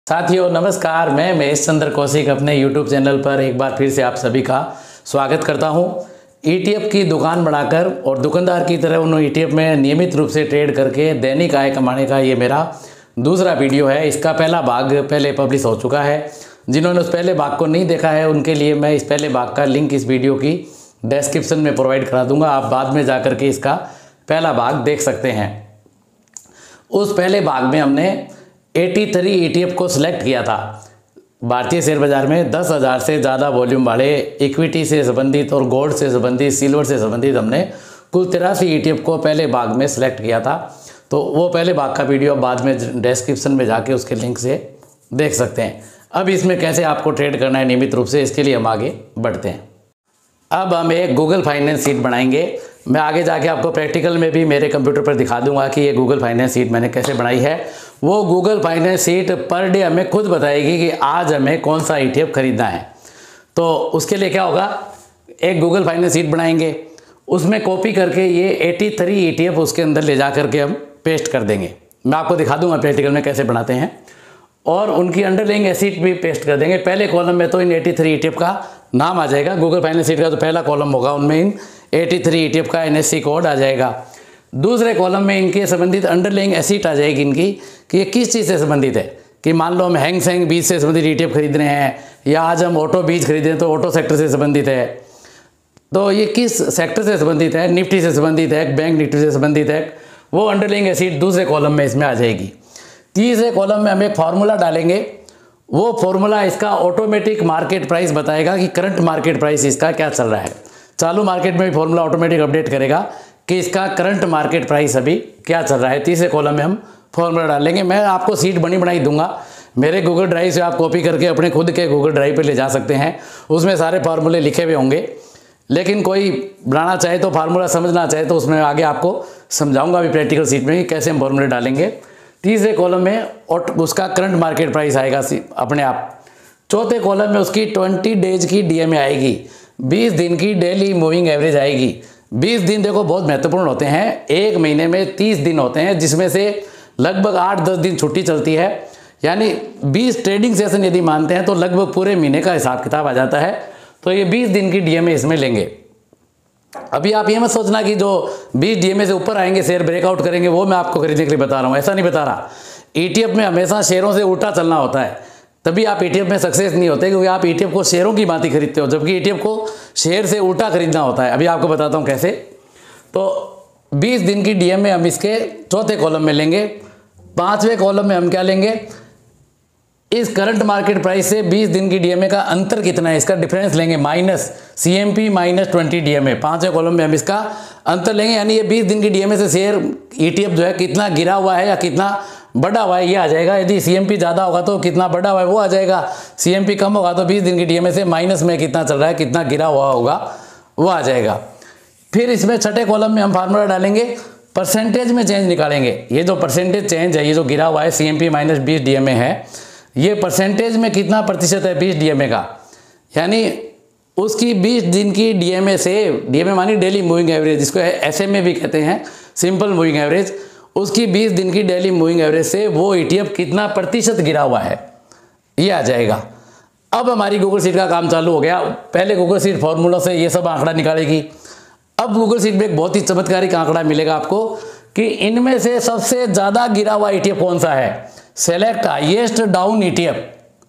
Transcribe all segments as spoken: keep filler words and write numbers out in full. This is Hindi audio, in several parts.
साथियों नमस्कार, मैं महेश चंद्र कौशिक अपने यूट्यूब चैनल पर एक बार फिर से आप सभी का स्वागत करता हूं। ईटीएफ की दुकान बनाकर और दुकानदार की तरह उन ईटीएफ में नियमित रूप से ट्रेड करके दैनिक आय कमाने का ये मेरा दूसरा वीडियो है। इसका पहला भाग पहले पब्लिश हो चुका है। जिन्होंने उस पहले भाग को नहीं देखा है उनके लिए मैं इस पहले भाग का लिंक इस वीडियो की डिस्क्रिप्शन में प्रोवाइड करा दूंगा। आप बाद में जाकर के इसका पहला भाग देख सकते हैं। उस पहले भाग में हमने तिरासी ईटीएफ को सिलेक्ट किया था। भारतीय शेयर बाजार में दस हज़ार से ज़्यादा वॉल्यूम वाले इक्विटी से संबंधित और गोल्ड से संबंधित, सिल्वर से संबंधित हमने कुल तिरासी ईटीएफ को पहले भाग में सिलेक्ट किया था। तो वो पहले भाग का वीडियो बाद में डिस्क्रिप्शन में जाके उसके लिंक से देख सकते हैं। अब इसमें कैसे आपको ट्रेड करना है नियमित रूप से, इसके लिए हम आगे बढ़ते हैं। अब हम एक गूगल फाइनेंस शीट बनाएंगे। मैं आगे जाके आपको प्रैक्टिकल में भी मेरे कंप्यूटर पर दिखा दूंगा कि ये गूगल फाइनेंस शीट मैंने कैसे बनाई है। वो गूगल फाइनेंस शीट पर डे हमें खुद बताएगी कि आज हमें कौन सा ईटीएफ खरीदना है। तो उसके लिए क्या होगा, एक गूगल फाइनेंस शीट बनाएंगे, उसमें कॉपी करके ये तिरासी ईटीएफ उसके अंदर ले जा करके हम पेस्ट कर देंगे। मैं आपको दिखा दूंगा प्रैक्टिकल में कैसे बनाते हैं। और उनकी अंडरलाइंग एसिड भी पेस्ट कर देंगे। पहले कॉलम में तो इन तिरासी ईटीएफ का नाम आ जाएगा। गूगल फाइनेंस शीट का जो पहला कॉलम होगा उनमें इन तिरासी ईटीएफ का एनएससी कोड आ जाएगा। दूसरे कॉलम में इनके संबंधित अंडरलाइंग एसिड आ जाएगी इनकी कि ये किस चीज़ से संबंधित है। कि मान लो हम हैंग सेंग बीज से संबंधित ईटीएफ खरीद रहे हैं, या आज हम ऑटो बीज खरीद रहे हैं तो ऑटो सेक्टर से संबंधित है। तो ये किस सेक्टर से संबंधित है, निफ्टी से संबंधित है, बैंक निफ्टी से संबंधित है, वो अंडरलाइंग एसिड दूसरे कॉलम में इसमें आ जाएगी। तीसरे कॉलम में हम एक फार्मूला डालेंगे। वो फार्मूला इसका ऑटोमेटिक मार्केट प्राइस बताएगा कि करंट मार्केट प्राइस इसका क्या चल रहा है। चालू मार्केट में भी फार्मूला ऑटोमेटिक अपडेट करेगा कि इसका करंट मार्केट प्राइस अभी क्या चल रहा है। तीसरे कॉलम में हम फार्मूला डालेंगे। मैं आपको सीट बनी बनाई दूंगा। मेरे गूगल ड्राइव से आप कॉपी करके अपने खुद के गूगल ड्राइव पे ले जा सकते हैं। उसमें सारे फार्मूले लिखे हुए होंगे। लेकिन कोई बनाना चाहे तो फार्मूला समझना चाहे तो उसमें आगे आपको समझाऊंगा अभी प्रैक्टिकल सीट में कि कैसे हम फार्मूले डालेंगे। तीसरे कॉलम में और उसका करंट मार्केट प्राइस आएगा अपने आप। चौथे कॉलम में उसकी ट्वेंटी डेज की डीएमए आएगी, बीस दिन की डेली मूविंग एवरेज आएगी। बीस दिन देखो बहुत महत्वपूर्ण होते हैं। एक महीने में तीस दिन होते हैं जिसमें से लगभग आठ दस दिन छुट्टी चलती है। यानी बीस ट्रेडिंग सेशन यदि मानते हैं तो लगभग पूरे महीने का हिसाब किताब आ जाता है। तो ये बीस दिन की डीएमए इसमें लेंगे। अभी आप ये मत सोचना कि जो बीस डीएमए से ऊपर आएंगे शेयर ब्रेकआउट करेंगे वो मैं आपको खरीदने के लिए बता रहा हूँ, ऐसा नहीं बता रहा। ईटीएफ में हमेशा शेयरों से उल्टा चलना होता है, तभी आप ईटीएफ में सक्सेस नहीं होते, क्योंकि आप ईटीएफ को शेयरों की भांति खरीदते हो, जबकि ईटीएफ को शेयर से उल्टा खरीदना होता है। अभी आपको बताता हूँ कैसे। तो बीस दिन की डीएमए हम इसके चौथे कॉलम में लेंगे। पाँचवें कॉलम में हम क्या लेंगे, इस करंट मार्केट प्राइस से बीस दिन की डीएमए का अंतर कितना है इसका डिफरेंस लेंगे, minus CMP minus twenty DMA. पांचवें कॉलम में हम इसका अंतर लेंगे। यानी ये बीस दिन की डीएमए से शेयर ईटीएफ जो है कितना गिरा हुआ है या कितना बढ़ा हुआ है ये आ जाएगा। यदि सीएमपी ज़्यादा होगा तो कितना बढ़ा हुआ है वो आ जाएगा। सीएमपी कम होगा तो बीस दिन की डीएमए से माइनस में कितना चल रहा है, कितना गिरा हुआ होगा वो आ जाएगा। फिर इसमें छठे कॉलम में हम फार्मूला डालेंगे, परसेंटेज में चेंज निकालेंगे। ये जो परसेंटेज चेंज है, ये जो गिरा हुआ है सीएमपी माइनस बीस डीएमए है, ये परसेंटेज में कितना प्रतिशत है बीस डीएमए का। यानी उसकी बीस दिन की डीएमए से, डीएमए मानी डेली मूविंग एवरेज, जिसको एसएमए भी कहते हैं, सिंपल मूविंग एवरेज, उसकी बीस दिन की डेली मूविंग एवरेज से वो ईटीएफ कितना प्रतिशत गिरा हुआ है ये आ जाएगा। अब हमारी गूगल शीट का काम चालू हो गया। पहले गूगल शीट फॉर्मूला से ये सब आंकड़ा निकालेगी। अब गूगल शीट में एक बहुत ही चमत्कारिक आंकड़ा मिलेगा आपको कि इनमें से सबसे ज़्यादा गिरा हुआ ईटीएफ कौन सा है। सेलेक्ट हाईएस्ट डाउन ईटीएफ,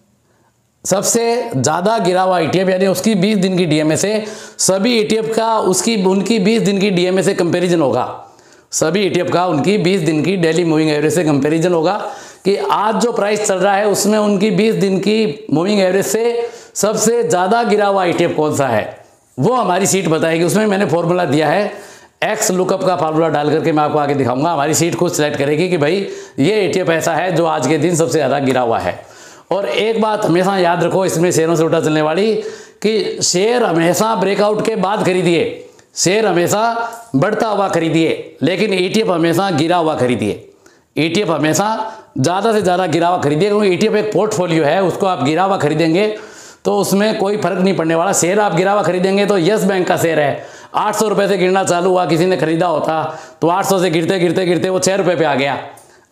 सबसे ज्यादा गिरा हुआ ईटीएफ, यानी उसकी बीस दिन की डीएमए से सभी ईटीएफ का उसकी उनकी बीस दिन की डीएमए से कंपैरिजन होगा। सभी ईटीएफ का उनकी बीस दिन की डेली मूविंग एवरेज से कंपैरिजन होगा कि आज जो प्राइस चल रहा है उसमें उनकी बीस दिन की मूविंग एवरेज से सबसे ज्यादा गिरा हुआ ईटीएफ कौन सा है, वो हमारी सीट बताएगी। उसमें मैंने फॉर्मूला दिया है, एक्स लुकअप का फार्मूला डाल करके मैं आपको आगे दिखाऊंगा। हमारी सीट खुद सेलेक्ट करेगी कि भाई ये ईटीएफ ऐसा है जो आज के दिन सबसे ज़्यादा गिरा हुआ है। और एक बात हमेशा याद रखो इसमें शेयरों से उल्टा चलने वाली, कि शेयर हमेशा ब्रेकआउट के बाद खरीदिए, शेयर हमेशा बढ़ता हुआ खरीदिए, लेकिन ईटीएफ हमेशा गिरा हुआ खरीदिए। ईटीएफ हमेशा ज़्यादा से ज़्यादा गिरा हुआ खरीदिए, क्योंकि ईटीएफ एक पोर्टफोलियो है, उसको आप गिरा हुआ खरीदेंगे तो उसमें कोई फर्क नहीं पड़ने वाला। शेयर आप गिरा हुआ खरीदेंगे तो यस बैंक का शेयर है, आठ सौ रुपये से गिरना चालू हुआ, किसी ने खरीदा होता तो आठ सौ से गिरते गिरते गिरते वो छः रुपये पे आ गया।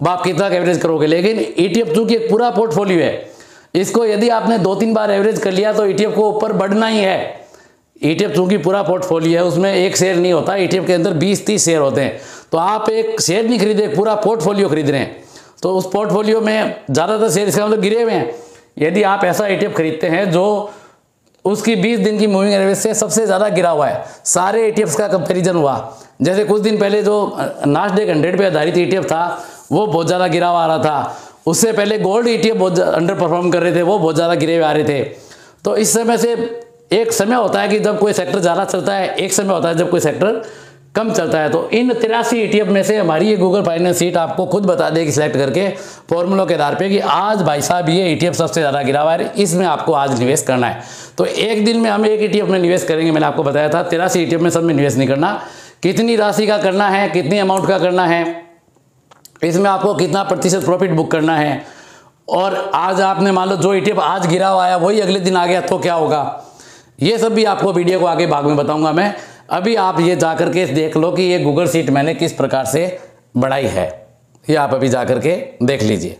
अब आप कितना एवरेज करोगे। लेकिन ईटीएफ चूंकि एक पूरा पोर्टफोलियो है, इसको यदि आपने दो तीन बार एवरेज कर लिया तो ईटीएफ को ऊपर बढ़ना ही है। ईटीएफ चूंकि पूरा पोर्टफोलियो है, उसमें एक शेयर नहीं होता, ईटीएफ के अंदर बीस तीस शेयर होते हैं। तो आप एक शेयर नहीं खरीदे, पूरा पोर्टफोलियो खरीद रहे हैं, तो उस पोर्टफोलियो में ज़्यादातर शेयर इसका मतलब गिरे हुए हैं। यदि आप ऐसा ईटीएफ खरीदते हैं जो उसकी बीस दिन की मूविंग एवरेज से सबसे ज़्यादा गिरा हुआ है, सारे ईटीएफ्स का कंपैरिजन हुआ, जैसे कुछ दिन पहले जो नास्डैक हंड्रेड पे आधारित ईटीएफ था वो बहुत ज़्यादा गिरा हुआ आ रहा था, उससे पहले गोल्ड ईटीएफ बहुत अंडर परफॉर्म कर रहे थे, वो बहुत ज़्यादा गिरे हुए आ रहे थे। तो इस समय से एक समय होता है कि जब कोई सेक्टर ज़्यादा चलता है, एक समय होता है जब कोई सेक्टर कम चलता है। तो इन तिरासी ईटीएफ में से हमारी ये गूगल फाइनेंस सीट आपको खुद बता देगी सिलेक्ट करके फॉर्मूलों के आधार पे कि आज भाई साहब ये ईटीएफ सबसे ज़्यादा गिरा हुआ है, इसमें आपको आज निवेश करना है। तो एक दिन में हम एक ईटीएफ में निवेश करेंगे, मैंने आपको बताया था। तिरासी ईटीएफ में सब में निवेश नहीं करना, कितनी राशि का करना है, कितनी अमाउंट का करना है, इसमें आपको कितना प्रतिशत प्रॉफिट बुक करना है, और आज आपने मान लो जो ईटीएफ आज गिरा हुआ है वही अगले दिन आ गया तो क्या होगा, ये सब भी आपको वीडियो को आगे भाग में बताऊंगा मैं। अभी आप ये जा करके देख लो कि ये गूगल सीट मैंने किस प्रकार से बढ़ाई है, ये आप अभी जा करके देख लीजिए।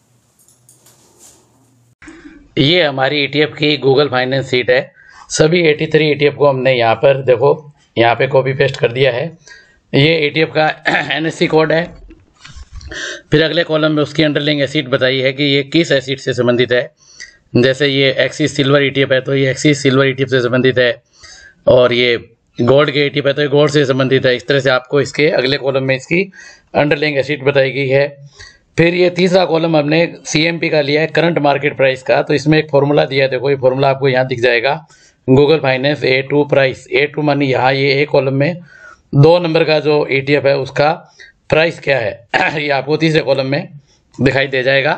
ये हमारी ईटीएफ की गूगल फाइनेंस सीट है। सभी तिरासी ईटीएफ को हमने यहाँ पर देखो, यहाँ पे कॉपी पेस्ट कर दिया है। ये ईटीएफ का एनएससी कोड है। फिर अगले कॉलम में उसकी अंडरलाइंग एसिड बताई है कि ये किस एसिड से संबंधित है। जैसे ये एक्सिस सिल्वर ईटीएफ है तो ये एक्सिस सिल्वर ईटीएफ से संबंधित है, और ये गोल्ड के ईटीएफ है तो ये गोल्ड से संबंधित है। इस तरह से आपको इसके अगले कॉलम में इसकी अंडरलाइंग एसिड बताई गई है। फिर ये तीसरा कॉलम हमने सीएमपी का लिया है, करंट मार्केट प्राइस का। तो इसमें एक फॉर्मूला दिया है, देखो ये फॉर्मूला आपको यहाँ दिख जाएगा, Google finance A two price. A two मानी यहाँ ये एक कॉलम में दो नंबर का जो ईटीएफ है उसका प्राइस क्या है ये आपको तीसरे कॉलम में दिखाई दे जाएगा।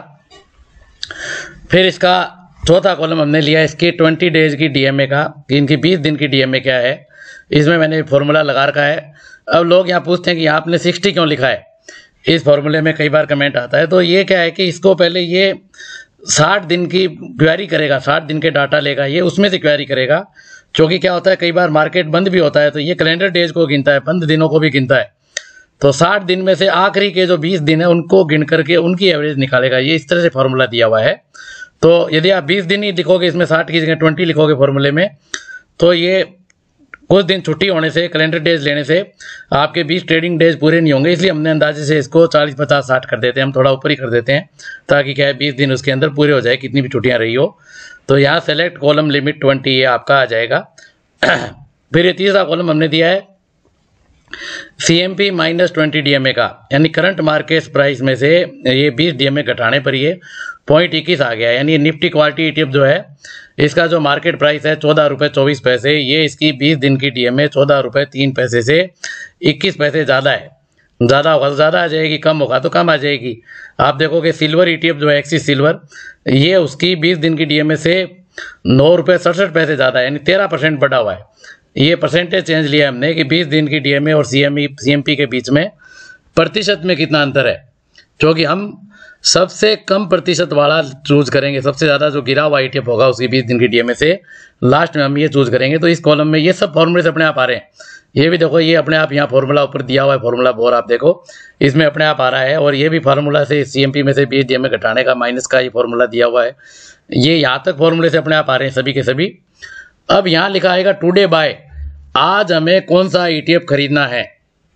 फिर इसका चौथा कॉलम हमने लिया इसके ट्वेंटी डेज की डीएमए का, इनकी बीस दिन की डीएमए क्या है, इसमें मैंने फॉर्मूला लगा रखा है। अब लोग यहाँ पूछते हैं कि यहाँ आपने सिक्सटी क्यों लिखा है, इस फॉर्मूले में कई बार कमेंट आता है। तो ये क्या है कि इसको पहले ये साठ दिन की क्वेरी करेगा, साठ दिन के डाटा लेगा, ये उसमें से क्वेरी करेगा। क्योंकि क्या होता है कई बार मार्केट बंद भी होता है तो ये कैलेंडर डेज को गिनता है, बंद दिनों को भी गिनता है। तो साठ दिन में से आखिरी के जो बीस दिन है उनको गिन करके उनकी एवरेज निकालेगा। ये इस तरह से फॉर्मूला दिया हुआ है। तो यदि आप बीस दिन ही लिखोगे, इसमें साठ की जगह ट्वेंटी लिखोगे फॉर्मूले में, तो ये कुछ दिन छुट्टी होने से, कैलेंडर डेज लेने से आपके बीस ट्रेडिंग डेज पूरे नहीं होंगे। इसलिए हमने अंदाजे से इसको चालीस पचास साठ कर देते हैं, हम थोड़ा ऊपर ही कर देते हैं ताकि क्या है बीस दिन उसके अंदर पूरे हो जाए, कितनी भी छुट्टियां रही हो। तो यहाँ सेलेक्ट कॉलम लिमिट ट्वेंटी ये आपका आ जाएगा। फिर ये तीसरा कॉलम हमने दिया है सीएमपी माइनस ट्वेंटी डीएमए का, यानी करंट मार्केट प्राइस में से ये बीस डीएमए घटाने पर ये पॉइंट इक्कीस आ गया। यानी निफ्टी क्वालिटी ईटीएफ जो है इसका जो मार्केट प्राइस है चौदह रुपये चौबीस पैसे, ये इसकी बीस दिन की डीएमए चौदह रुपये तीन पैसे से इक्कीस पैसे ज़्यादा है। ज़्यादा होगा तो ज़्यादा आ जाएगी, कम होगा तो कम आ जाएगी। आप देखोगे सिल्वर ईटीएफ जो है एक्सिस सिल्वर, ये उसकी बीस दिन की डीएमए से नौ रुपये सड़सठ पैसे ज़्यादा है, यानी तेरह परसेंट बढ़ा हुआ है। ये परसेंटेज चेंज लिया हमने कि बीस दिन की डीएमए और सीएमई सीएमपी के बीच में प्रतिशत में कितना अंतर है, क्योंकि हम सबसे कम प्रतिशत वाला चूज करेंगे। सबसे ज़्यादा जो गिरा हुआ ईटीएफ होगा उसकी बीस दिन की डीएमए से लास्ट में हम ये चूज करेंगे। तो इस कॉलम में ये सब फॉर्मूले से अपने आप आ रहे हैं। ये भी देखो, ये अपने आप यहाँ फॉर्मूला ऊपर दिया हुआ है, फॉर्मूला बोर आप देखो इसमें अपने आप आ रहा है। और ये भी फार्मूला से सीएमपी में से बीस डीएमए घटाने का माइनस का ये फॉर्मूला दिया हुआ है। ये यहाँ तक फॉर्मूले से अपने आप आ रहे हैं सभी के सभी। अब यहाँ लिखा आएगा टुडे बाय, आज हमें कौन सा ईटीएफ खरीदना है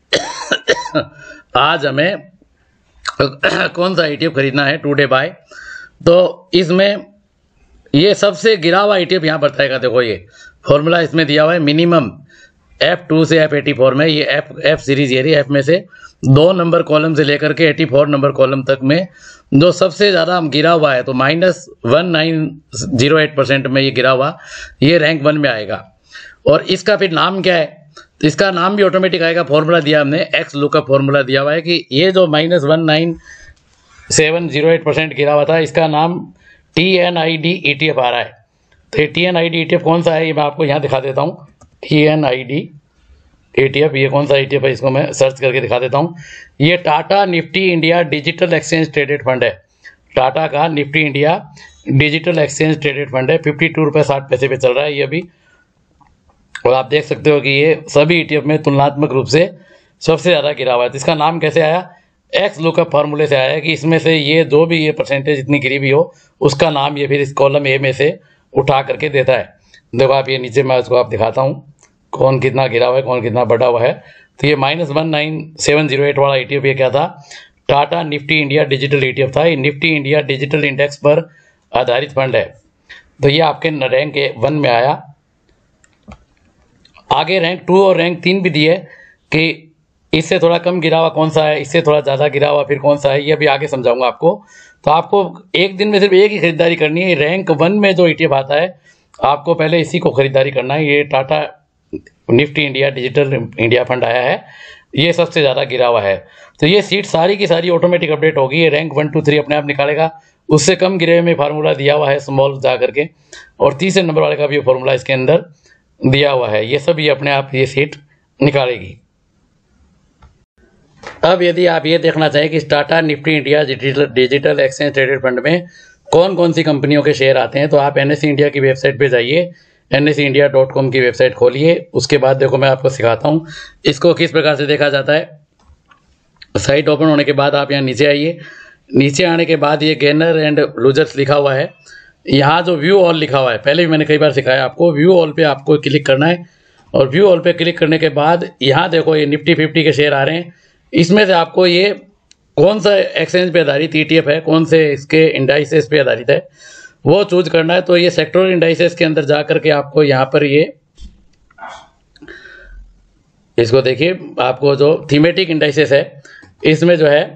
आज हमें कौन सा ईटीएफ खरीदना है टुडे बाय। तो इसमें ये सबसे गिरा हुआ ईटीएफ यहाँ बताएगा। देखो ये फॉर्मूला इसमें दिया हुआ है, मिनिमम एफ टू से एफ एटी फोर में, ये एफ एफ सीरीज ये रही, एफ में से दो नंबर कॉलम से लेकर के एटी फोर नंबर कॉलम तक में जो सबसे ज़्यादा हम गिरा हुआ है, तो minus one nine zero eight percent में ये गिरा हुआ, ये रैंक वन में आएगा। और इसका फिर नाम क्या है, तो इसका नाम भी ऑटोमेटिक आएगा। फॉर्मूला दिया हमने, एक्स लुकअप फॉर्मूला दिया हुआ है कि ये जो minus one nine seven zero eight percent गिरा हुआ था, इसका नाम T N I D E T F आ रहा है। तो T N I D E T F कौन सा है ये मैं आपको यहाँ दिखा देता हूँ। T N I D E T F ये कौन सा ई टी एफ है, इसको मैं सर्च करके दिखा देता हूँ। ये Tata Nifty India digital exchange traded fund है। टाटा का Nifty India digital exchange traded fund है, फिफ्टी टू रुपये साठ पैसे पे चल रहा है ये अभी। और आप देख सकते हो कि ये सभी ईटीएफ में तुलनात्मक रूप से सबसे ज़्यादा गिरा हुआ है। तो इसका नाम कैसे आया, एक्स लुकअप फार्मूले से आया है कि इसमें से ये जो भी ये परसेंटेज जितनी गिरी हुई हो उसका नाम ये फिर इस कॉलम ए में से उठा करके देता है। देखो आप ये नीचे मैं उसको आप दिखाता हूँ कौन कितना गिरा हुआ है, कौन कितना बढ़ा हुआ है। तो ये minus one nine seven zero eight वाला ई टी एफ ये क्या था, Tata Nifty India digital E T F था। ये निफ्टी इंडिया डिजिटल इंडेक्स पर आधारित फंड है। तो ये आपके रैंक वन में आया। आगे रैंक टू और रैंक तीन भी दिए कि इससे थोड़ा कम गिरा हुआ कौन सा है, इससे थोड़ा ज़्यादा गिरा हुआ फिर कौन सा है, ये भी आगे समझाऊंगा आपको। तो आपको एक दिन में सिर्फ एक ही खरीदारी करनी है। रैंक वन में जो ई टी एफ आता है आपको पहले इसी को खरीदारी करना है। ये Tata Nifty India digital India fund आया है, ये सबसे ज़्यादा गिरा हुआ है। तो ये सीट सारी की सारी ऑटोमेटिक अपडेट होगी। ये रैंक वन टू थ्री अपने आप निकालेगा। उससे कम गिरे हुए में फार्मूला दिया हुआ है स्मॉल जा करके, और तीसरे नंबर वाले का भी फार्मूला इसके अंदर दिया हुआ है। ये सब ये अपने आप ये सीट निकालेगी। अब यदि आप ये देखना चाहें कि Tata Nifty India digital digital exchange traded fund में कौन कौन सी कंपनियों के शेयर आते हैं, तो आप एन एस ई इंडिया की वेबसाइट पे जाइए, N S E India dot com की वेबसाइट खोलिए। उसके बाद देखो मैं आपको सिखाता हूँ इसको किस प्रकार से देखा जाता है। साइट ओपन होने के बाद आप यहाँ नीचे आइए। नीचे आने के बाद ये गेनर एंड लूजर्स लिखा हुआ है। यहाँ जो व्यू ऑल लिखा हुआ है, पहले भी मैंने कई बार सिखाया आपको, व्यू ऑल पे आपको क्लिक करना है। और व्यू ऑल पे क्लिक करने के बाद यहाँ देखो ये निफ्टी फिफ्टी के शेयर आ रहे हैं। इसमें से आपको ये कौन सा एक्सचेंज पे आधारित ई टी एफ है, कौन से इसके इंडाइसेस पे आधारित है, वो चूज करना है। तो ये सेक्टोरल इंडाइसेस के अंदर जा करके आपको यहाँ पर ये इसको देखिए, आपको जो थीमेटिक इंडाइसेस है इसमें जो है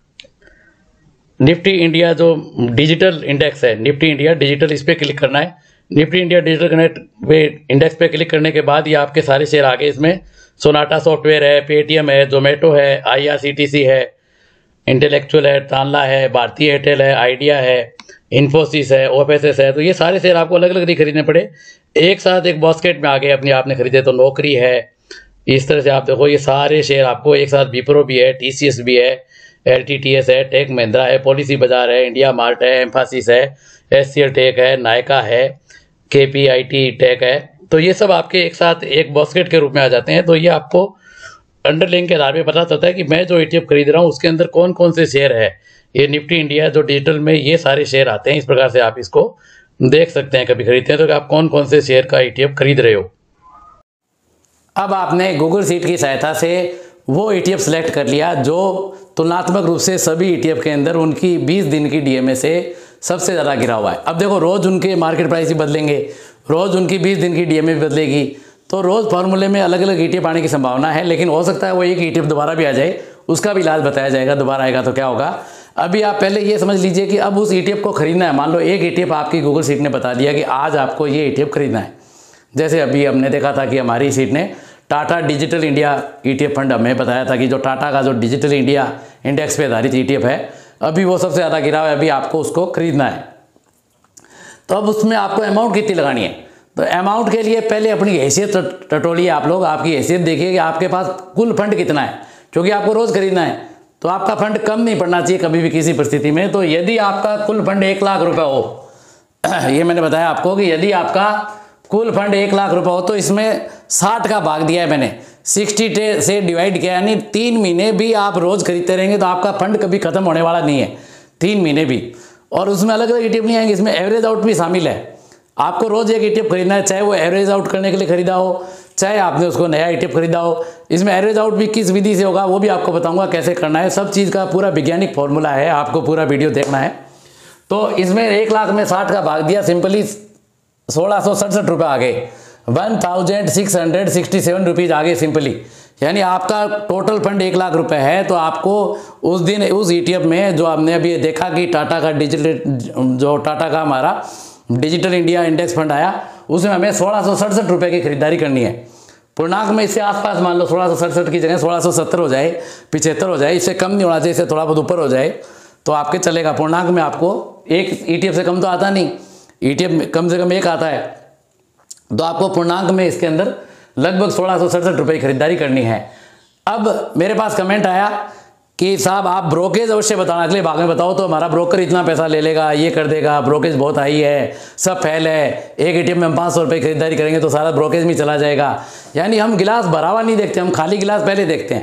निफ्टी इंडिया जो डिजिटल इंडेक्स है, निफ्टी इंडिया डिजिटल, इस पर क्लिक करना है। निफ्टी इंडिया डिजिटल कनेक्ट पे इंडेक्स पे क्लिक करने के बाद ये आपके सारे शेयर आ गए। इसमें सोनाटा सॉफ्टवेयर है, पेटीएम है, जोमेटो है, I R C T C है, इंटेलेक्चुअल है, तानला है, भारतीय एयरटेल है, आइडिया है, इन्फोसिस है, ओएफएसएस है। तो ये सारे शेयर आपको अलग अलग नहीं खरीदने पड़े, एक साथ एक बास्केट में आ गए अपने आपने खरीदे। तो नौकरी है, इस तरह से आप देखो ये सारे शेयर आपको एक साथ, विप्रो भी है, टीसीएस भी है, एलटीटीएस है, टेक महिंद्रा है, पॉलिसी बाजार है, इंडिया मार्ट है, एम्फासिस है, एससीएल टेक है, नायका है, केपीआईटी टेक है। तो ये सब आपके एक साथ एक बास्केट के रूप में आ जाते हैं। तो ये आपको अंडरलिंक के आधार पर पता चलता है कि मैं जो ईटीएफ खरीद रहा हूँ उसके अंदर कौन कौन से शेयर है। ये निफ्टी इंडिया जो डिजिटल में ये सारे शेयर आते हैं। इस प्रकार से आप इसको देख सकते हैं कभी खरीदते हैं तो कि आप कौन कौन से शेयर का ईटीएफ खरीद रहे हो। अब आपने गूगल शीट की सहायता से वो ईटीएफ सेलेक्ट कर लिया जो तुलनात्मक रूप से सभी ईटीएफ के अंदर उनकी बीस दिन की डीएमए से सबसे ज़्यादा गिरा हुआ है। अब देखो रोज़ उनके मार्केट प्राइस भी बदलेंगे, रोज़ उनकी बीस दिन की डीएमए भी बदलेगी, तो रोज़ फार्मूले में अलग अलग ईटीएफ आने की संभावना है। लेकिन हो सकता है वो एक ईटीएफ दोबारा भी आ जाए, उसका भी इलाज बताया जाएगा दोबारा आएगा तो क्या होगा। अभी आप पहले ये समझ लीजिए कि अब उस ईटीएफ को खरीदना है। मान लो एक ईटीएफ आपकी गूगल शीट ने बता दिया कि आज आपको ये ईटीएफ खरीदना है। जैसे अभी हमने देखा था कि हमारी शीट ने Tata digital India ETF fund हमें बताया था कि जो टाटा का जो डिजिटल इंडिया इंडेक्स पे आधारित ईटीएफ है अभी वो सबसे ज़्यादा गिरा हुआ है, अभी आपको उसको खरीदना है। तो अब उसमें आपको अमाउंट कितनी लगानी है, तो अमाउंट के लिए पहले अपनी हैसियत टटोलिए आप लोग, आपकी हैसियत देखिए कि आपके पास कुल फंड कितना है, क्योंकि आपको रोज़ खरीदना है तो आपका फंड कम नहीं पड़ना चाहिए कभी भी किसी परिस्थिति में। तो यदि आपका कुल फंड एक लाख रुपए हो, ये मैंने बताया आपको कि यदि आपका कुल फंड एक लाख रुपए हो तो इसमें साठ का भाग दिया है मैंने, सिक्सटी से डिवाइड किया, यानी तीन महीने भी आप रोज़ खरीदते रहेंगे तो आपका फंड कभी खत्म होने वाला नहीं है, तीन महीने भी। और उसमें अलग अलग ईटीएफ नहीं आएंगे, इसमें एवरेज आउट भी शामिल है। आपको रोज़ एक ईटीएफ खरीदना है, चाहे वो एवरेज आउट करने के लिए खरीदा हो, चाहे आपने उसको नया ईटीएफ खरीदा हो। इसमें एवरेज आउट भी किस विधि से होगा वो भी आपको बताऊंगा कैसे करना है। सब चीज़ का पूरा वैज्ञानिक फॉर्मूला है, आपको पूरा वीडियो देखना है। तो इसमें एक लाख में साठ का भाग दिया, सिंपली सोलह सौ सड़सठ रुपये आ गए, one thousand six hundred sixty seven rupees आ गए सिंपली। यानी आपका टोटल फंड एक लाख रुपए है तो आपको उस दिन उस ईटीएफ में जो आपने अभी देखा कि टाटा का डिजिटल जो टाटा का हमारा डिजिटल इंडिया इंडेक्स फंड आया उसमें हमें सोलह सौ सड़सठ रुपये की खरीदारी करनी है। पूर्णांक में इससे आसपास मान लो सोलह सौ सड़सठ की जगह सोलह सौ सत्तर हो जाए, पिछहत्तर हो जाए, इससे कम नहीं होना चाहिए, इससे थोड़ा बहुत ऊपर हो जाए तो आपके चलेगा। पूर्णांक में आपको एक ईटीएफ से कम तो आता नहीं, ईटीएफ में कम से कम एक आता है, तो आपको पूर्णांक में इसके अंदर लगभग सोलह सौ सड़सठ रुपये की खरीदारी करनी है। अब मेरे पास कमेंट आया कि साहब आप ब्रोकेज अवश्य बताना, अगले भाग में बताओ तो हमारा ब्रोकर इतना पैसा ले लेगा, ये कर देगा, ब्रोकेज बहुत हाई है, सब फैल है, एक एटीएम में हम पाँच सौ रुपये खरीदारी करेंगे तो सारा ब्रोकेज में चला जाएगा। यानी हम गिलास भरा हुआ नहीं देखते, हम खाली गिलास पहले देखते हैं।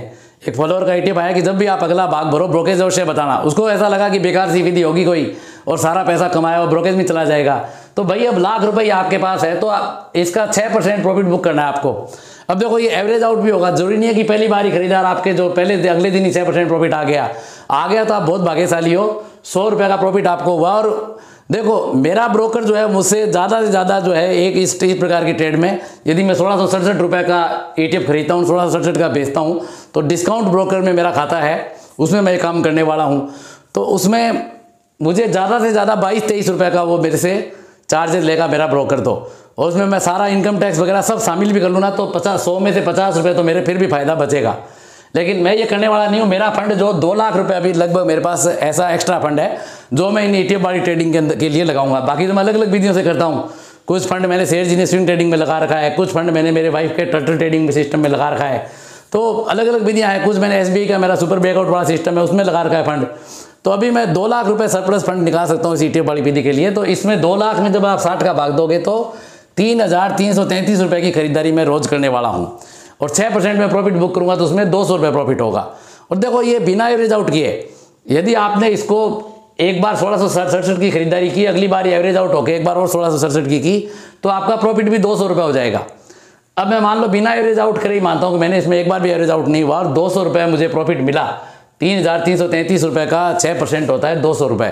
एक फॉलोअर का ईटीएफ आया कि जब भी आप अगला भाग भरो ब्रोकेज और शेयर बताना। उसको ऐसा लगा कि बेकार सी विधि होगी कोई और सारा पैसा कमाया और ब्रोकेज में चला जाएगा। तो भाई अब लाख रुपए आपके पास है तो आप इसका छः परसेंट प्रॉफिट बुक करना है आपको। अब देखो ये एवरेज आउट भी होगा, जरूरी नहीं है कि पहली बार ही खरीदार आपके जो पहले अगले दिन ही छः परसेंट प्रॉफिट आ गया आ गया तो आप बहुत भाग्यशाली हो, सौ रुपये का प्रॉफिट आपको हुआ। और देखो मेरा ब्रोकर जो है मुझसे ज़्यादा से ज़्यादा जो है एक इस इस प्रकार की ट्रेड में यदि मैं सोलह सौ सड़सठ रुपये का ईटीएफ खरीदता हूँ, सोलह सौ सड़सठ का बेचता हूँ, तो डिस्काउंट ब्रोकर में मेरा खाता है, उसमें मैं काम करने वाला हूँ। तो उसमें मुझे ज़्यादा से ज़्यादा बाईस तेईस रुपये का वो मेरे से चार्जेस लेगा मेरा ब्रोकर। तो और उसमें मैं सारा इनकम टैक्स वगैरह सब शामिल भी कर लूँ ना तो पचास सौ में से पचास रुपये तो मेरे फिर भी फ़ायदा बचेगा। लेकिन मैं ये करने वाला नहीं हूँ। मेरा फंड जो दो लाख रुपए अभी लगभग मेरे पास ऐसा एक्स्ट्रा फंड है जो मैं इन ईटीएफ वाली ट्रेडिंग के अंदर के लिए लगाऊंगा। बाकी तो मैं अलग अलग विधियों से करता हूँ। कुछ फंड मैंने शेयर जीने स्विंग ट्रेडिंग में लगा रखा है, कुछ फंड मैंने मेरे वाइफ के टर्टल ट्रेडिंग सिस्टम में लगा रखा है। तो अलग अलग विधियाँ हैं। कुछ मैंने एसबीआई का मेरा सुपर ब्रेकआउट वाला सिस्टम है उसमें लगा रखा है फंड। तो अभी मैं दो लाख रुपये सरप्लस फंड निकाल सकता हूँ इस ईटीएफ वाली विधि के लिए। तो इसमें दो लाख में जब आप साठ का भाग दोगे तो तीन हज़ार तीन सौ तैंतीस रुपये की खरीदारी मैं रोज़ करने वाला हूँ और छः परसेंट में प्रॉफिट बुक करूँगा तो उसमें दो सौ रुपये प्रॉफिट होगा। और देखो ये बिना एवरेज आउट किए यदि आपने इसको एक बार सोलह सौ सड़सठ की खरीदारी की, अगली बार एवरेज आउट होकर एक बार और सोलह सौ सड़सठ की की तो आपका प्रॉफिट भी दो सौ रुपये हो जाएगा। अब मैं मान लो बिना एवरेज आउट करे ही मानता हूँ कि मैंने इसमें एक बार भी एवरेज आउट नहीं हुआ और दो सौ रुपये मुझे प्रॉफिट मिला। तीन हज़ार तीन सौ तैंतीस रुपये का छः परसेंट होता है दो सौ रुपये।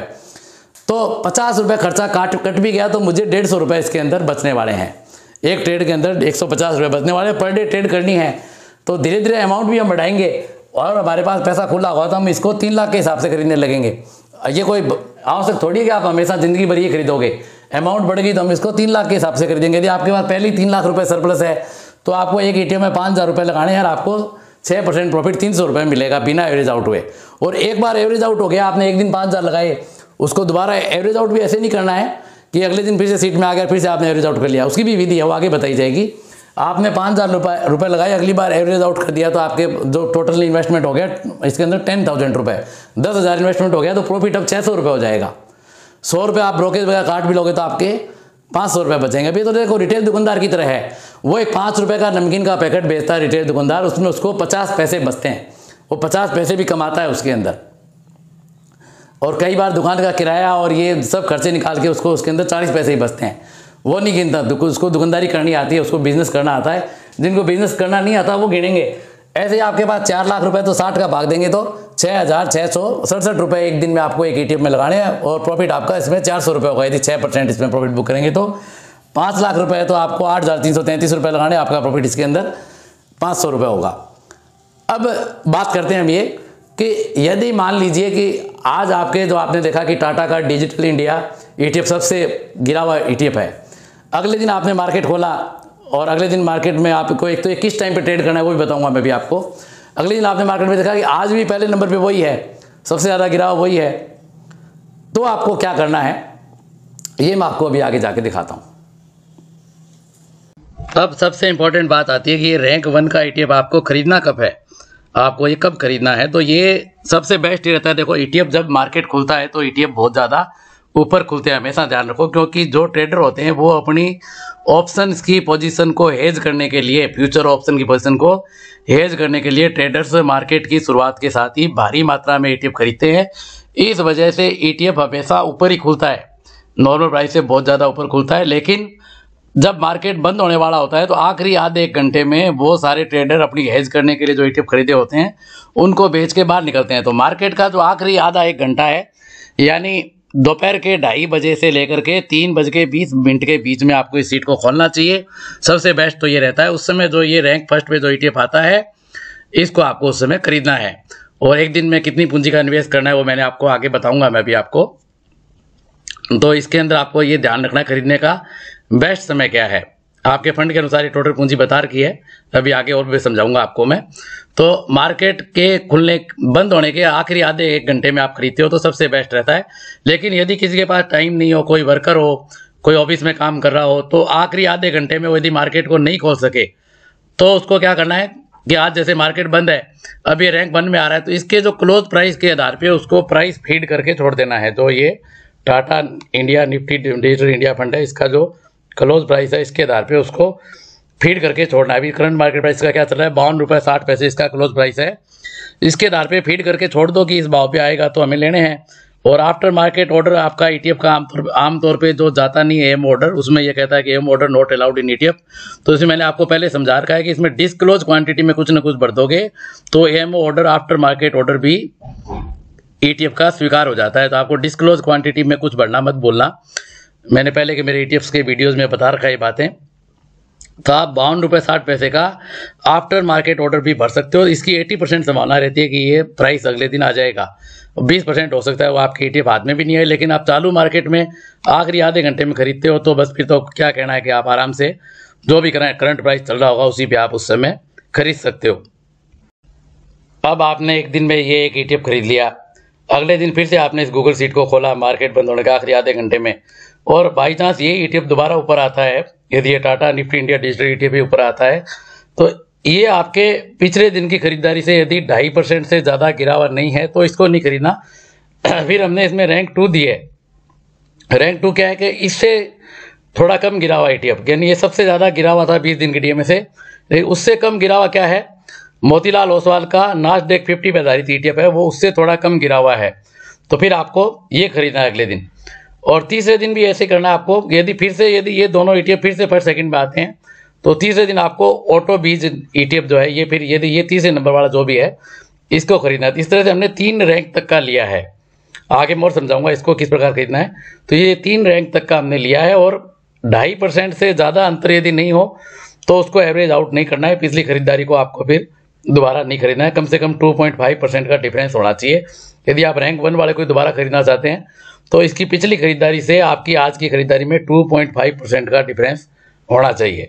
तो पचास रुपये खर्चा काट कट भी गया तो मुझे डेढ़ सौ रुपये इसके अंदर बचने वाले हैं। एक ट्रेड के अंदर एक सौ पचास रुपये बचने वाले, पर डे ट्रेड करनी है। तो धीरे धीरे अमाउंट भी हम बढ़ाएंगे और हमारे पास पैसा खुला हुआ तो हम इसको तीन लाख के हिसाब से खरीदने लगेंगे। ये कोई आवश्यक थोड़ी है कि आप हमेशा ज़िंदगी भर ये खरीदोगे। अमाउंट बढ़ेगी तो हम इसको तीन लाख के हिसाब से खरीदेंगे। यदि आपके पास पहले ही तीन लाख रुपए सरप्लस है तो आपको एक एटीएम में पाँच हज़ार रुपये लगाने हैं और आपको छः परसेंट प्रॉफिट तीन सौ रुपये मिलेगा बिना एवरेज आउट हुए। और एक बार एवरेज आउट हो गया, आपने एक दिन पाँच हज़ार लगाए, उसको दोबारा एवरेज आउट भी ऐसे नहीं करना है कि अगले दिन फिर से सीट में आ गया फिर से आपने एवरेज आउट कर लिया। उसकी भी विधि है, वो आगे बताई जाएगी। आपने पाँच हज़ार रुपये रुपये लगाए, अगली बार एवरेज आउट कर दिया तो आपके जो टोटल इन्वेस्टमेंट हो गया इसके अंदर टेन थाउजेंड रुपये, दस हज़ार इन्वेस्टमेंट हो गया तो प्रॉफिट अब छः सौ रुपये हो जाएगा। सौ रुपये आप ब्रोकेज वगैरह काट भी लोगे तो आपके पाँच सौ रुपये बचेंगे। अभी तो देखो रिटेल दुकानदार की तरह है, वो एक पाँच रुपये का नमकीन का पैकेट बेचता है रिटेल दुकानदार, उसमें उसको पचास पैसे बचते हैं, वो पचास पैसे भी कमाता है उसके अंदर। और कई बार दुकान का किराया और ये सब खर्चे निकाल के उसको उसके अंदर चालीस पैसे ही बचते हैं। वो नहीं गिनता, उसको दुकानदारी करनी आती है, उसको बिजनेस करना आता है। जिनको बिजनेस करना नहीं आता वो गिनेंगे। ऐसे ही आपके पास चार लाख रुपए तो साठ का भाग देंगे तो छः हज़ार छः सौ सड़सठ रुपये एक दिन में आपको एक एटीएम में लगाने हैं और प्रॉफिट आपका इसमें चार सौ रुपये होगा। यदि छः परसेंट इसमें प्रॉफिट बुक करेंगे तो पाँच लाख रुपए तो आपको आठ हज़ार तीन सौ तैंतीस रुपये लगाने, आपका प्रॉफिट इसके अंदर पाँच सौ रुपये होगा। अब बात करते हैं हम ये कि यदि मान लीजिए कि आज आपके जो आपने देखा कि टाटा का डिजिटल इंडिया ईटीएफ सबसे गिरा हुआ ईटीएफ है, अगले दिन आपने मार्केट खोला और अगले दिन मार्केट में आपको एक तो एक किस टाइम पे ट्रेड करना है वो भी बताऊंगा मैं भी आपको। अगले दिन आपने मार्केट में देखा कि आज भी पहले नंबर पे वही है, सबसे ज़्यादा गिरा हुआ वही है, तो आपको क्या करना है ये मैं आपको अभी आगे जाके दिखाता हूँ। अब सबसे इंपॉर्टेंट बात आती है कि ये रैंक वन का ईटीएफ आपको खरीदना कब है, आपको ये कब खरीदना है। तो ये सबसे बेस्ट ही रहता है। देखो ईटीएफ जब मार्केट खुलता है तो ईटीएफ बहुत ज़्यादा ऊपर खुलते हैं, हमेशा ध्यान रखो, क्योंकि जो ट्रेडर होते हैं वो अपनी ऑप्शंस की पोजीशन को हेज करने के लिए, फ्यूचर ऑप्शन की पोजीशन को हेज करने के लिए ट्रेडर्स मार्केट की शुरुआत के साथ ही भारी मात्रा में ईटीएफ खरीदते हैं। इस वजह से ईटीएफ हमेशा ऊपर ही खुलता है, नॉर्मल प्राइस से बहुत ज़्यादा ऊपर खुलता है। लेकिन जब मार्केट बंद होने वाला होता है तो आखिरी आधे एक घंटे में वो सारे ट्रेडर अपनी हेज करने के लिए जो ईटीएफ खरीदे होते हैं उनको बेच के बाहर निकलते हैं। तो मार्केट का जो आखिरी आधा एक घंटा है, यानी दोपहर के ढाई बजे से लेकर के तीन बज के बीस मिनट के बीच में आपको इस सीट को खोलना चाहिए। सबसे बेस्ट तो ये रहता है। उस समय जो ये रैंक फर्स्ट पे जो ईटीएफ आता है इसको आपको उस समय खरीदना है। और एक दिन में कितनी पूंजी का निवेश करना है वो मैंने आपको आगे बताऊंगा मैं भी आपको। तो इसके अंदर आपको ये ध्यान रखना है खरीदने का बेस्ट समय क्या है। आपके फंड के अनुसार ये टोटल पूंजी बता रखी है, अभी आगे और भी समझाऊंगा आपको मैं। तो मार्केट के खुलने बंद होने के आखिरी आधे एक घंटे में आप खरीदते हो तो सबसे बेस्ट रहता है। लेकिन यदि किसी के पास टाइम नहीं हो, कोई वर्कर हो, कोई ऑफिस में काम कर रहा हो, तो आखिरी आधे घंटे में वो यदि मार्केट को नहीं खोल सके तो उसको क्या करना है कि आज जैसे मार्केट बंद है, अब ये रैंक वन में आ रहा है, तो इसके जो क्लोज प्राइस के आधार पर उसको प्राइस फीड करके छोड़ देना है। तो ये Tata India Nifty digital India fund है, इसका जो क्लोज प्राइस है इसके आधार पे उसको फीड करके छोड़ना है। अभी करंट मार्केट प्राइस का क्या चल रहा है, बावन रुपये साठ पैसे इसका क्लोज प्राइस है। इसके आधार पे फीड करके छोड़ दो कि इस भाव पे आएगा तो हमें लेने हैं। और आफ्टर मार्केट ऑर्डर आपका ईटीएफ का आमतौर आमतौर पे जो जाता नहीं है एम ऑर्डर, उसमें ये कहता है कि M order not allowed in ETF. तो इसमें मैंने आपको पहले समझा रखा है कि इसमें डिस्क्लोज क्वांटिटी में कुछ ना कुछ बढ़ दोगे तो M order after market order भी ईटीएफ का स्वीकार हो जाता है। तो आपको डिस्क्लोज क्वांटिटी में कुछ बढ़ना मत बोलना। मैंने पहले के मेरे ईटीएफ्स के वीडियोज़ में बता रखा है ये बातें। तो आप बावन रुपये साठ पैसे का आफ्टर मार्केट ऑर्डर भी भर सकते हो। इसकी अस्सी परसेंट संभावना रहती है कि ये प्राइस अगले दिन आ जाएगा। बीस परसेंट हो सकता है वो आपके ईटीएफ हाथ में भी नहीं है। लेकिन आप चालू मार्केट में आखिरी आधे घंटे में खरीदते हो तो बस फिर तो क्या कहना है कि आप आराम से जो भी करंट प्राइस चल रहा होगा उसी पे आप उस समय खरीद सकते हो। अब आपने एक दिन में ये एक ईटीएफ खरीद लिया, अगले दिन फिर से आपने इस गूगल सीट को खोला मार्केट बंद होने के आखिरी आधे घंटे में, और बाई चांस ये ईटीएफ दोबारा ऊपर आता है, यदि ये Tata Nifty India digital ETF भी ऊपर आता है, तो ये आपके पिछले दिन की खरीदारी से यदि ढाई परसेंट से ज़्यादा गिरावट नहीं है तो इसको नहीं खरीदना। फिर हमने इसमें रैंक टू दी है। रैंक टू क्या है कि इससे थोड़ा कम गिरा हुआ ईटीएफ, यानी ये सबसे ज़्यादा गिरा हुआ था बीस दिन की डीएमए से, लेकिन उससे कम गिरा हुआ क्या है, मोतीलाल ओसवाल का नास्डेक फिफ्टी पे आधारित ईटीएफ है, वो उससे थोड़ा कम गिरा हुआ है। तो फिर आपको ये खरीदना है अगले दिन। और तीसरे दिन भी ऐसे करना है आपको। यदि फिर से यदि ये दोनों ईटीएफ फिर से फर्स्ट सेकंड में आते हैं तो तीसरे दिन आपको ऑटो बीज ईटीएफ जो है ये फिर यदि ये तीसरे नंबर वाला जो भी है इसको खरीदना है। इस तरह से हमने तीन रैंक तक का लिया है। आगे मैं और समझाऊंगा इसको किस प्रकार खरीदना है। तो ये तीन रैंक तक का हमने लिया है और ढाई परसेंट से ज़्यादा अंतर यदि नहीं हो तो उसको एवरेज आउट नहीं करना है। पिछली खरीदारी को आपको फिर दोबारा नहीं खरीदना है। कम से कम टू पॉइंट फाइव परसेंट का डिफरेंस होना चाहिए। यदि आप रैंक वन वाले को दोबारा खरीदना चाहते हैं तो इसकी पिछली खरीदारी से आपकी आज की खरीदारी में टू पॉइंट फाइव परसेंट का डिफरेंस होना चाहिए।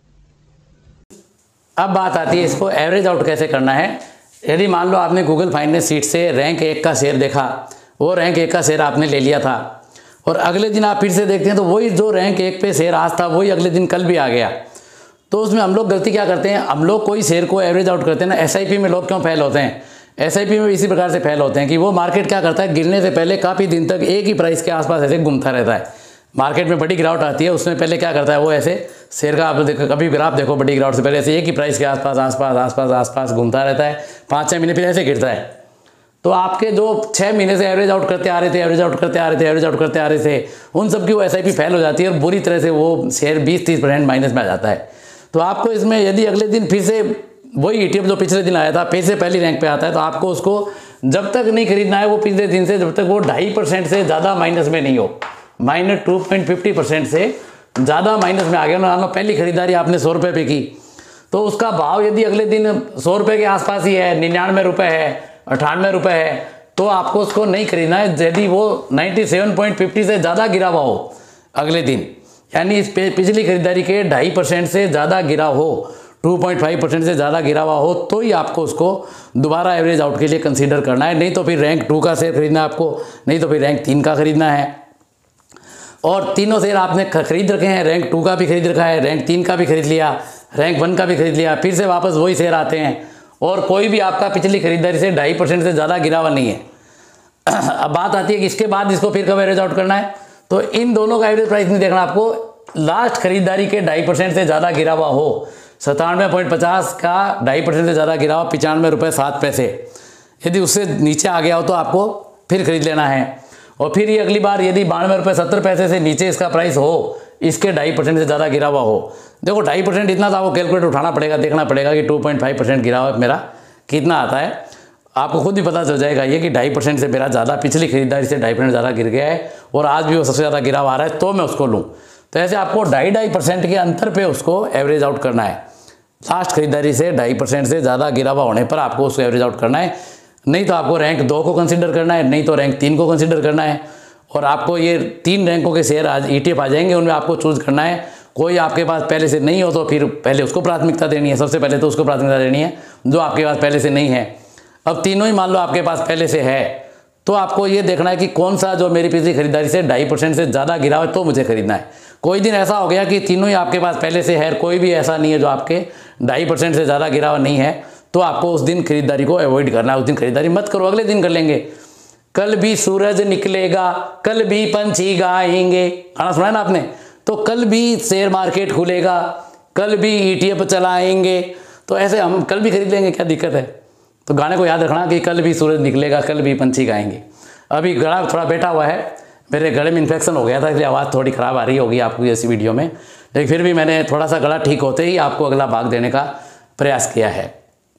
अब बात आती है इसको एवरेज आउट कैसे करना है। यदि मान लो आपने गूगल फाइनेंस सीट से रैंक एक का शेयर देखा, वो रैंक एक का शेयर आपने ले लिया था और अगले दिन आप फिर से देखते हैं तो वही जो रैंक एक पे शेयर आज था वही अगले दिन कल भी आ गया। तो उसमें हम लोग गलती क्या करते हैं, हम लोग कोई शेयर को एवरेज आउट करते हैं ना। एसआईपी में लोग क्यों फेल होते हैं, एसआईपी में इसी प्रकार से फेल होते हैं कि वो मार्केट क्या करता है, गिरने से पहले काफ़ी दिन तक एक ही प्राइस के आसपास ऐसे घूमता रहता है। मार्केट में बड़ी गिरावट आती है उसमें पहले क्या करता है वो ऐसे शेयर का आप देखो, कभी ग्राफ देखो, बड़ी गिरावट से पहले ऐसे एक ही प्राइस के आसपास आसपास आसपास आसपास घूमता रहता है, पाँच छः महीने फिर ऐसे गिरता है। तो आपके जो छः महीने से एवरेज आउट करते आ रहे थे एवरेज आउट करते आ रहे थे एवरेज आउट करते आ रहे थे उन सब की वो एसआईपी फेल हो जाती है और बुरी तरह से वो शेयर बीस तीस परसेंट माइनस में आ जाता है। तो आपको इसमें यदि अगले दिन फिर से वही ईटीएफ जो पिछले दिन आया था फिर से पहली रैंक पे आता है तो आपको उसको जब तक नहीं खरीदना है वो पिछले दिन से, जब तक वो ढाई परसेंट से ज़्यादा माइनस में नहीं हो, minus two point fifty percent से ज़्यादा माइनस में आ गया। मान लो पहली खरीदारी आपने सौ रुपये पे की तो उसका भाव यदि अगले दिन सौ रुपये के आसपास ही है, निन्यानवे रुपये है, अठानवे रुपये है, तो आपको उसको नहीं खरीदना है। यदि वो नाइन्टी सेवन पॉइंट फिफ्टी से ज़्यादा गिरा हुआ हो अगले दिन, यानी इस पिछली खरीदारी के ढाई परसेंट से ज़्यादा गिरा हो, टू पॉइंट फाइव परसेंट से ज़्यादा गिरा हुआ हो, तो ही आपको उसको दोबारा एवरेज आउट के लिए कंसीडर करना है। नहीं तो फिर रैंक टू का शेयर खरीदना है आपको, नहीं तो फिर रैंक तीन का खरीदना है। और तीनों शेयर आपने खरीद रखे हैं, रैंक टू का भी खरीद रखा है, रैंक तीन का भी खरीद लिया, रैंक वन का भी खरीद लिया, फिर से वापस वही शेयर आते हैं और कोई भी आपका पिछली खरीदारी से ढाई परसेंट से ज़्यादा गिरा हुआ नहीं है। अब बात आती है कि इसके बाद इसको फिर कब एवरेज आउट करना है। तो इन दोनों का एवरेज प्राइस नहीं देखना आपको, लास्ट खरीदारी के ढाई परसेंट से ज़्यादा गिरा हुआ हो, सतानवे पॉइंट पचास का ढाई परसेंट से ज़्यादा गिरा हुआ पिचानवे रुपये सात पैसे, यदि उससे नीचे आ गया हो तो आपको फिर खरीद लेना है। और फिर ये अगली बार यदि बानवे रुपये सत्तर पैसे से नीचे इसका प्राइस हो, इसके ढाई परसेंट से ज़्यादा गिरा हुआ हो, देखो ढाई परसेंट इतना था वो कैलकुलेटर उठाना पड़ेगा, देखना पड़ेगा कि टू पॉइंट फाइव परसेंट गिरा हुआ मेरा कितना आता है। आपको खुद ही पता चल जाएगा ये कि ढाई परसेंट से मेरा ज़्यादा, पिछली खरीदारी से ढाई परसेंट ज़्यादा गिर गया है और आज भी वो सबसे ज़्यादा गिरा हुआ आ रहा है तो मैं उसको लूँ। तो ऐसे आपको ढाई ढाई परसेंट के अंतर पे उसको एवरेज आउट करना है। लास्ट खरीदारी से ढाई परसेंट से ज़्यादा गिरा हुआ होने पर आपको उसको एवरेज आउट करना है। नहीं तो आपको रैंक दो को कंसिडर करना है, नहीं तो रैंक तीन को कंसिडर करना है। और आपको ये तीन रैंकों के शेयर आज ईटीएफ आ जाएंगे, उनमें आपको चूज़ करना है। कोई आपके पास पहले से नहीं हो तो फिर पहले उसको प्राथमिकता देनी है, सबसे पहले तो उसको प्राथमिकता देनी है जो आपके पास पहले से नहीं है। अब तीनों ही मान लो आपके पास पहले से है तो आपको ये देखना है कि कौन सा जो मेरी पिछली खरीदारी से ढाई परसेंट से ज़्यादा गिरा है तो मुझे खरीदना है। कोई दिन ऐसा हो गया कि तीनों ही आपके पास पहले से है, कोई भी ऐसा नहीं है जो आपके ढाई परसेंट से ज़्यादा गिरा हुआ नहीं है, तो आपको उस दिन खरीदारी को अवॉइड करना है। उस दिन खरीदारी मत करो, अगले दिन कर लेंगे। कल भी सूरज निकलेगा, कल भी पंछी गाएंगे, गाना सुना है ना आपने। तो कल भी शेयर मार्केट खुलेगा, कल भी ईटीएफ चलाएंगे, तो ऐसे हम कल भी खरीद लेंगे, क्या दिक्कत है। तो गाने को याद रखना कि कल भी सूरज निकलेगा, कल भी पंछी गाएंगे। अभी गला थोड़ा बैठा हुआ है, मेरे गले में इन्फेक्शन हो गया था, इसलिए आवाज़ थोड़ी ख़राब आ रही होगी आपको इस वीडियो में, लेकिन फिर भी मैंने थोड़ा सा गला ठीक होते ही आपको अगला भाग देने का प्रयास किया है।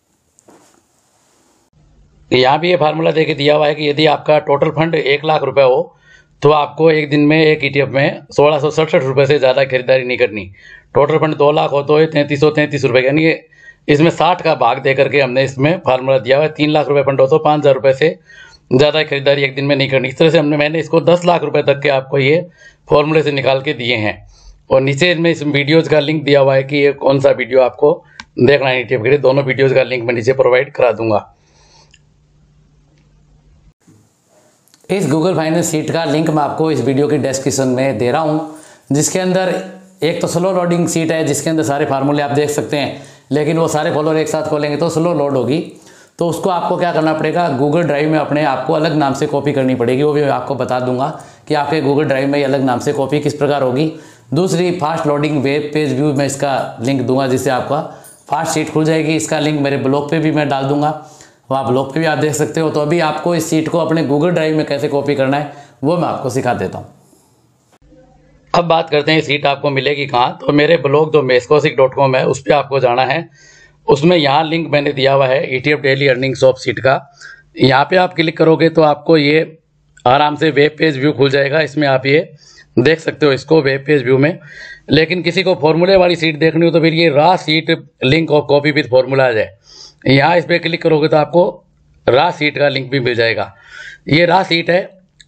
यहाँ भी ये फार्मूला देके दिया हुआ है कि यदि आपका टोटल फंड एक लाख रुपए हो तो आपको एक दिन में एक ईटीएफ में सोलह सौ सड़सठ रुपये से ज़्यादा खरीदारी नहीं करनी। टोटल फंड दो लाख हो तो ये तैंतीस सौ तैंतीस रुपये, यानी इसमें साठ का भाग दे करके हमने इसमें फार्मूला दिया हुआ है। तीन लाख रुपए फंड हो तो पाँच हज़ार रुपये से ज़्यादा खरीदारी एक दिन में नहीं करनी। इस तरह से हमने मैंने इसको दस लाख रुपए तक के आपको ये फॉर्मूले से निकाल के दिए हैं। और नीचे में इस वीडियोज़ का लिंक दिया हुआ है कि ये कौन सा वीडियो आपको देखना है ईटीएफ के लिए। दोनों वीडियोज़ का लिंक मैं नीचे प्रोवाइड करा दूंगा। इस गूगल फाइनेंस सीट का लिंक मैं आपको इस वीडियो की डिस्क्रिप्शन में दे रहा हूँ, जिसके अंदर एक तो स्लो लोडिंग सीट है जिसके अंदर सारे फार्मूले आप देख सकते हैं, लेकिन वो सारे फॉलोअर एक साथ खोलेंगे तो स्लो लोड होगी। तो उसको आपको क्या करना पड़ेगा, गूगल ड्राइव में अपने आपको अलग नाम से कॉपी करनी पड़ेगी। वो भी मैं आपको बता दूंगा कि आपके गूगल ड्राइव में अलग नाम से कॉपी किस प्रकार होगी। दूसरी fast loading web page view में इसका लिंक दूंगा, जिससे आपका फास्ट सीट खुल जाएगी। इसका लिंक मेरे ब्लॉग पे भी मैं डाल दूंगा, वहाँ ब्लॉग पे भी आप देख सकते हो। तो अभी आपको इस सीट को अपने गूगल ड्राइव में कैसे कॉपी करना है वो मैं आपको सिखा देता हूँ। अब बात करते हैं सीट आपको मिलेगी कहाँ। तो मेरे ब्लॉग जो मेस्कोसिक डॉट कॉम है उस पर आपको जाना है। उसमें यहाँ लिंक मैंने दिया हुआ है ETF daily earnings of sheet का। यहाँ पे आप क्लिक करोगे तो आपको ये आराम से वेब पेज व्यू खुल जाएगा। इसमें आप ये देख सकते हो इसको वेब पेज व्यू में। लेकिन किसी को फॉर्मूले वाली सीट देखनी हो तो फिर ये रा सीट लिंक और कॉपी विद फॉर्मूला आ जाए। यहाँ इस पर क्लिक करोगे तो आपको रा सीट का लिंक भी मिल जाएगा। ये रा सीट है,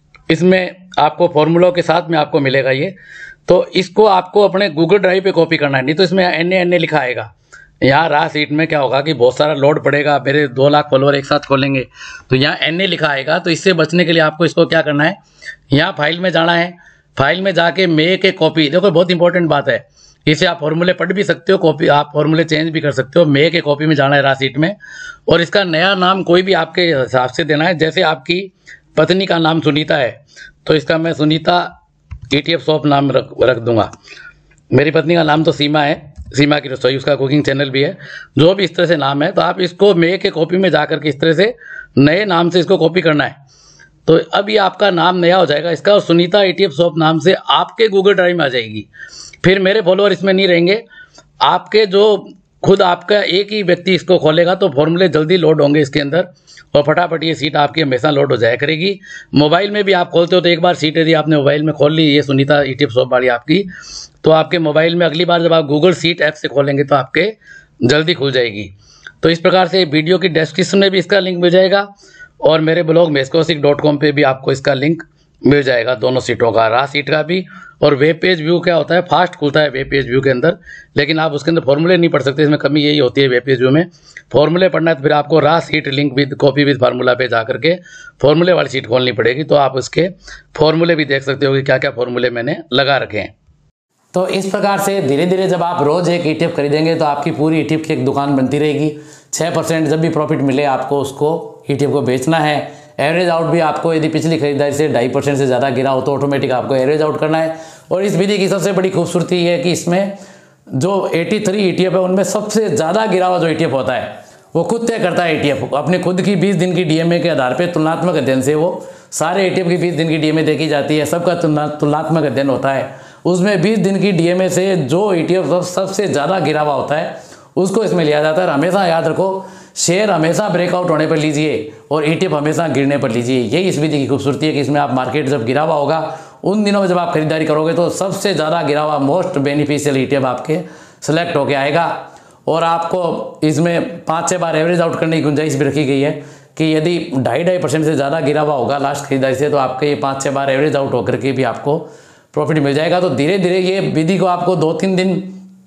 इसमें आपको फॉर्मूलों के साथ में आपको मिलेगा ये। तो इसको आपको अपने गूगल ड्राइव पे कॉपी करना है, नहीं तो इसमें एन ए एन ए लिखा आएगा। यहाँ रा सीट में क्या होगा कि बहुत सारा लोड पड़ेगा, मेरे दो लाख फॉलोअर एक साथ खोलेंगे तो यहाँ एन ए लिखा आएगा। तो इससे बचने के लिए आपको इसको क्या करना है, यहाँ फाइल में जाना है। फाइल में जाके मेक ए कॉपी, देखो बहुत इंपॉर्टेंट बात है, इसे आप फॉर्मूले पढ़ भी सकते हो, कॉपी आप फॉर्मूले चेंज भी कर सकते हो। मेक ए कॉपी में जाना है रा सीट में, और इसका नया नाम कोई भी आपके हिसाब से देना है। जैसे आपकी पत्नी का नाम सुनीता है तो इसका मैं सुनीता ईटीएफ शॉप नाम रख रख दूंगा। मेरी पत्नी का नाम तो सीमा है, सीमा की रसोई, उसका कुकिंग चैनल भी है। जो भी इस तरह से नाम है तो आप इसको मेक ए कॉपी में जाकर के इस तरह से नए नाम से इसको कॉपी करना है। तो अब ये आपका नाम नया हो जाएगा इसका, और सुनीता ईटीएफ शॉप नाम से आपके गूगल ड्राइव में आ जाएगी। फिर मेरे फॉलोअर इसमें नहीं रहेंगे, आपके जो खुद आपका एक ही व्यक्ति इसको खोलेगा तो फॉर्मूले जल्दी लोड होंगे इसके अंदर, और फटाफट ये सीट आपकी हमेशा लोड हो जाया करेगी। मोबाइल में भी आप खोलते हो तो एक बार सीट यदि आपने मोबाइल में खोल ली ये सुनीता ईटीएफ शॉप वाली आपकी, तो आपके मोबाइल में अगली बार जब आप गूगल सीट ऐप से खोलेंगे तो आपके जल्दी खुल जाएगी। तो इस प्रकार से वीडियो की डिस्क्रिप्शन में भी इसका लिंक मिल जाएगा, और मेरे ब्लॉग मेस्कोसिक डॉट कॉम पर भी आपको इसका लिंक मिल जाएगा, दोनों सीटों का, रा सीट का भी। और वेब पेज व्यू क्या होता है, फास्ट खुलता है वेब पेज व्यू के अंदर, लेकिन आप उसके अंदर फॉर्मूले नहीं पढ़ सकते। इसमें कमी यही होती है वेब पेज व्यू में, फॉर्मूले पढ़ना है तो फिर आपको raw sheet link with copy with formula पे जा करके फॉर्मूले वाली सीट खोलनी पड़ेगी। तो आप उसके फॉर्मूले भी देख सकते हो कि क्या क्या फॉर्मूले मैंने लगा रखे हैं। तो इस प्रकार से धीरे धीरे जब आप रोज़ एक ईटीएफ खरीदेंगे तो आपकी पूरी ईटीएफ की एक दुकान बनती रहेगी। छः परसेंट जब भी प्रॉफिट मिले आपको उसको ईटीएफ को बेचना है। एवरेज आउट भी आपको यदि पिछली खरीदारी से ढाई परसेंट से ज़्यादा गिरा हो तो ऑटोमेटिक आपको एवरेज आउट करना है। और इस विधि की सबसे बड़ी खूबसूरती है कि इसमें जो तिरासी ईटीएफ है उनमें सबसे ज़्यादा गिरा हुआ जो ईटीएफ होता है वो खुद तय करता है ईटीएफ अपने खुद की बीस दिन की डीएमए के आधार पर। तुलनात्मक अध्ययन से वो सारे ईटीएफ की बीस दिन की डीएमए देखी जाती है, सबका तुलनात्मक अध्ययन होता है। उसमें बीस दिन की डीएमए से जो ईटीएफ सबसे ज़्यादा गिरा हुआ होता है उसको इसमें लिया जाता है। हमेशा याद रखो, शेयर हमेशा ब्रेकआउट होने पर लीजिए और ईटीएफ हमेशा गिरने पर लीजिए। यही इस विधि की खूबसूरती है कि इसमें आप मार्केट जब गिरा हुआ होगा उन दिनों में जब आप खरीदारी करोगे तो सबसे ज़्यादा गिरा हुआ मोस्ट बेनिफिशियल ईटीएफ आपके सेलेक्ट होके आएगा। और आपको इसमें पाँच छः बार एवरेज आउट करने की गुंजाइश भी रखी गई है कि यदि ढाई ढाई परसेंट से ज़्यादा गिरा हुआ होगा लास्ट खरीदारी से तो आपके ये पाँच छः बार एवरेज आउट होकर के भी आपको प्रॉफिट मिल जाएगा। तो धीरे धीरे ये विधि को आपको दो तीन दिन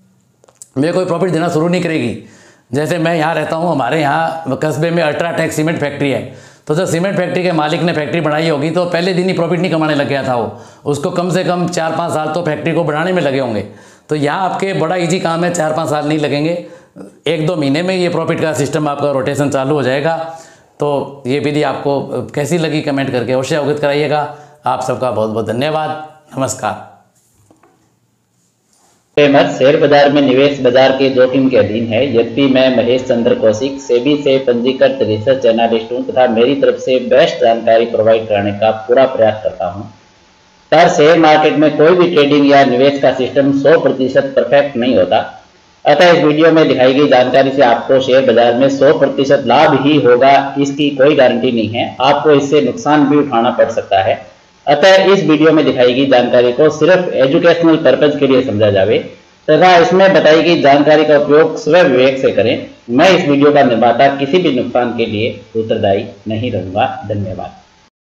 में कोई प्रॉफिट देना शुरू नहीं करेगी। जैसे मैं यहाँ रहता हूँ, हमारे यहाँ कस्बे में अल्ट्राटेक सीमेंट फैक्ट्री है, तो जब सीमेंट फैक्ट्री के मालिक ने फैक्ट्री बनाई होगी तो पहले दिन ही प्रॉफिट नहीं कमाने लग गया था वो, उसको कम से कम चार पाँच साल तो फैक्ट्री को बढ़ाने में लगे होंगे। तो यहाँ आपके बड़ा इजी काम है, चार पाँच साल नहीं लगेंगे, एक दो महीने में ये प्रॉफिट का सिस्टम आपका रोटेशन चालू हो जाएगा। तो ये विधि आपको कैसी लगी कमेंट करके अवश्य अवगत कराइएगा। आप सबका बहुत बहुत धन्यवाद। नमस्कार। फेमस शेयर बाजार में निवेश बाजार के जोखिम के अधीन है। यद्यपि मैं महेश चंद्र कौशिक सेबी से पंजीकृत रिसर्च एनालिस्ट हूँ तथा मेरी तरफ से बेस्ट जानकारी प्रोवाइड कराने का पूरा प्रयास करता हूँ। पर शेयर मार्केट में कोई भी ट्रेडिंग या निवेश का सिस्टम सौ प्रतिशत परफेक्ट नहीं होता। अतः इस वीडियो में दिखाई गई जानकारी से आपको शेयर बाजार में सौ प्रतिशत लाभ ही होगा इसकी कोई गारंटी नहीं है। आपको इससे नुकसान भी उठाना पड़ सकता है। अतः इस वीडियो में दिखाई गई जानकारी को सिर्फ एजुकेशनल पर्पज के लिए समझा जावे तथा इसमें बताई गई जानकारी का उपयोग स्व विवेक से करें। मैं इस वीडियो का निर्माता किसी भी नुकसान के लिए उत्तरदायी नहीं रहूंगा। धन्यवाद।